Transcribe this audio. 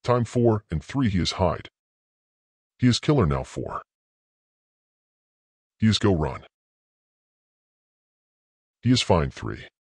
Time 4 and 3 he is hide. He is killer now 4. He is go run. He is find 3.